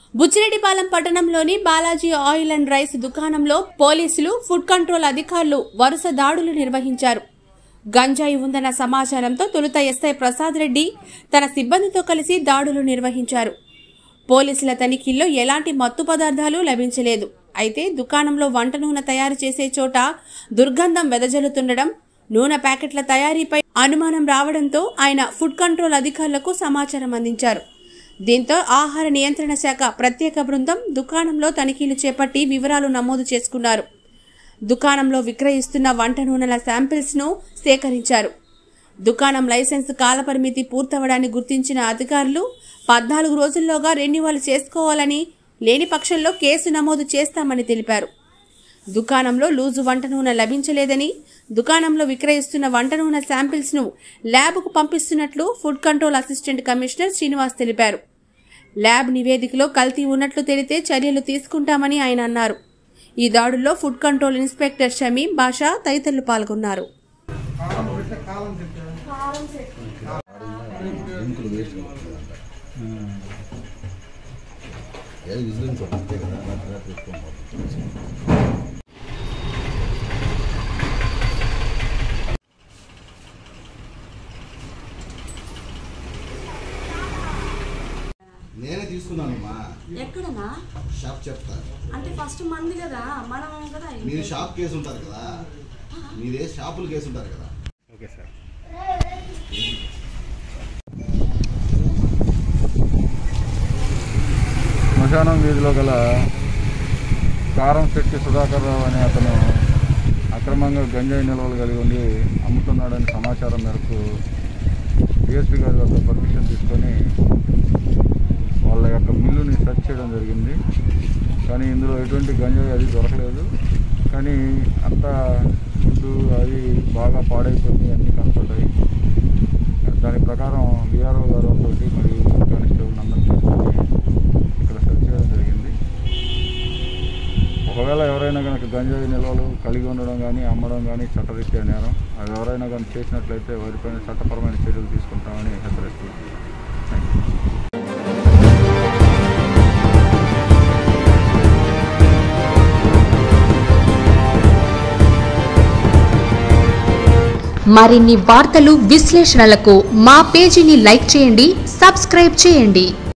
బుచ్చిరెడ్డిపాలెం పట్టణంలోని Balaji oil and rice దుకాణంలో పోలీసులు, ఫుడ్ కంట్రోల్ అధికారులు వరుస దాడులు నిర్వహించారు. గంజాయి ఉందన్న సమాచారంతో తొలుత ఎస్ఐ ప్రసాద్ రెడ్డి తన సిబ్బందితో కలిసి దాడులు నిర్వహించారు. పోలీసుల తనిఖీల్లో ఎలాంటి మత్తు పదార్థాలు లభించలేదు. అయితే దుకాణంలో వంట నూనె తయారు చేసే చోట దుర్గంధం వెదజల్లుతుండడం, నూనె ప్యాకెట్ల తయారీపై అనుమానం రావడంతో ఆయన ఫుడ్ కంట్రోల్ అధికారులకు సమాచారం అందించారు. దీంతో ఆహార నియంత్రణ శాఖ ప్రత్యేక బృందం దుకాణంలో తనిఖీలు చేపట్టి వివరాలు నమోదు చేసుకున్నారు. దుకాణంలో విక్రయిస్తున్న వంట నూనెల శాంపిల్స్ ను సేకరించారు. దుకాణం లైసెన్స్ కాలపరిమితి పూర్తవడాన్ని గుర్తించిన అధికారులు 14 రోజుల్లోగా రెన్యువల్ చేసుకోవాలని, లేని పక్షంలో కేసు నమోదు చేస్తామని తెలిపారు. దుకాణంలో లూజు వంట నూనె లభించలేదని, దుకాణంలో విక్రయిస్తున్న వంట నూనె శాంపిల్స్ ను ల్యాబ్కు పంపిస్తున్నట్లు food control assistant commissioner Srinivas తెలిపారు. ల్యాబ్ నివేదికలో కల్తీ ఉన్నట్లు తెలితే చర్యలు తీసుకుంటామని ఆయన అన్నారు. ఈ దాడుల్లో food control inspector Shamim Basha తదితరులు పాల్గొన్నారు. నేనే తీసుకున్నానమ్మా. ఎక్కడనా? షాప్ చెప్తా. అంటే ఫస్ట్ మంది కదా, మనం కదా. మీరు షాప్ కేసు ఉంటారు కదా, మీరే షాపులు కేసు ఉంటారు కదా. Okay sir. శ్మశానం వీధిలో గల కారం శెట్టి సుధాకర్ రావు అనే అతను అక్రమంగా గంజాయి నిల్వలు కలిగి ఉండి అమ్ముతున్నాడని సమాచారం మేరకు డిఎస్పీ గారి వద్ద పర్మిషన్ తీసుకొని వాళ్ళ యొక్క మిల్లుని సెర్చ్ చేయడం జరిగింది. కానీ ఇందులో ఎటువంటి గంజాయి అది దొరకలేదు. కానీ అంతా ఫుడ్డు అది బాగా పాడైపోయింది, అన్నీ కనపడ్డాయి. దాని ప్రకారం విఆర్ఓ గారితో మరియు కానిస్టేబుల్ అందరూ తీసుకొని ఇక్కడ సెర్చ్ చేయడం జరిగింది. ఒకవేళ ఎవరైనా కనుక గంజాయి నిల్వలు కలిగి ఉండడం కానీ అమ్మడం కానీ చట్టరీత్యా నేరం. అది ఎవరైనా కానీ చేసినట్లయితే వారిపైన చట్టపరమైన చర్యలు తీసుకుంటామని హెచ్చరిస్తుంది. Thank you. మరిన్ని వార్తలు, విశ్లేషణలకు మా పేజీని లైక్ చేయండి, సబ్స్క్రైబ్ చేయండి.